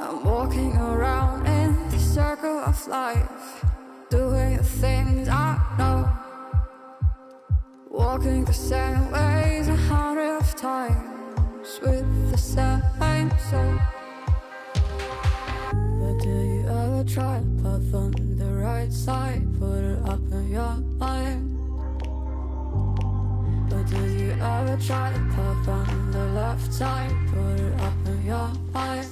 I'm walking around in the circle of life, doing the things I know, walking the same ways 100 times with the same soul. But do you ever try to path on the right side, put it up in your mind? But do you ever try to path on the left side, put it up in your mind?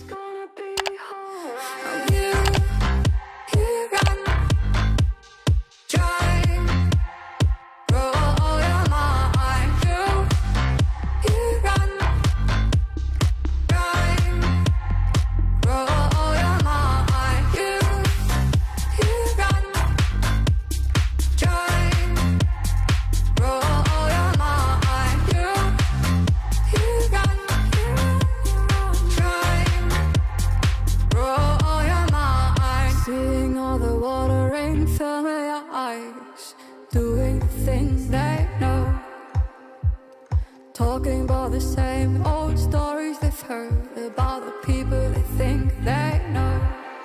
Doing the things they know, talking about the same old stories they've heard about the people they think they know.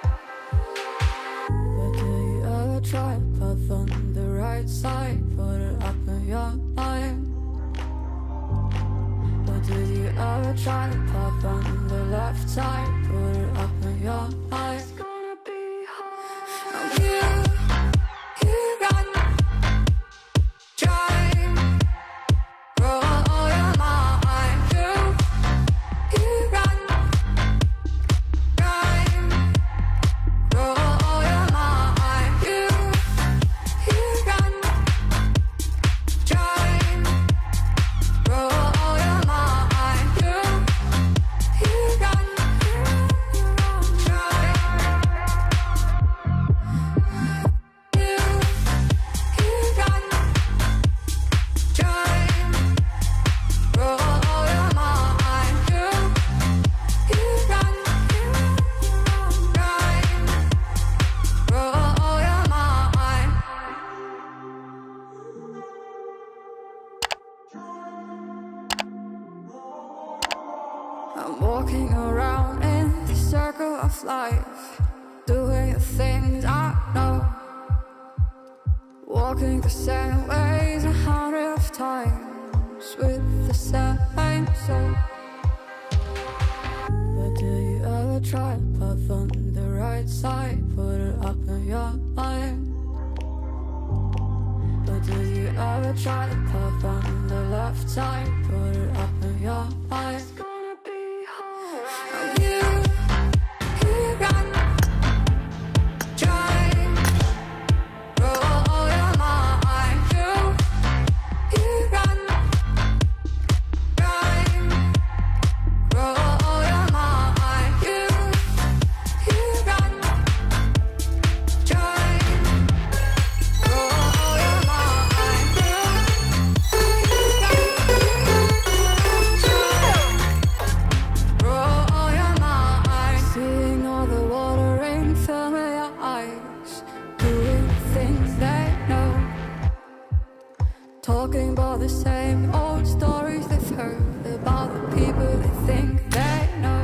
But do you ever try to path on the right side, put it up in your mind? But do you ever try to path on the left side, put it up in your mind? It's gonna be hard. I'm here. I'm walking around in the circle of life, doing the things I know, walking the same ways 100 times with the same soul. But do you ever try to path on the right side, put it up in your mind? But do you ever try to path on the left side, put it up in your mind? Talking about the same old stories they've heard about the people they think they know.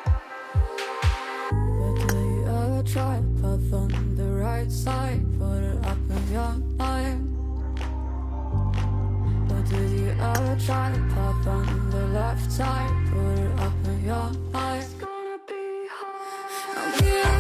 But do you ever try to path on the right side, put it up in your mind? But do you ever try to path on the left side, put it up in your mind? It's gonna be hard. I'm here.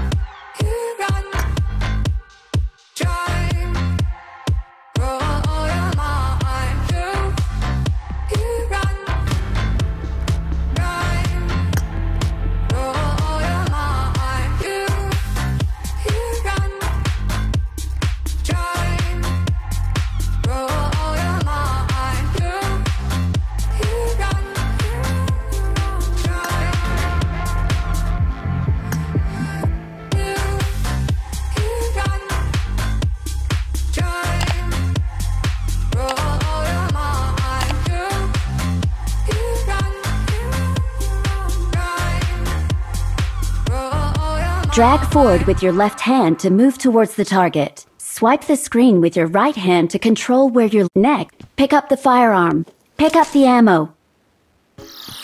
Drag forward with your left hand to move towards the target. Swipe the screen with your right hand to control where your neck. Pick up the firearm. Pick up the ammo.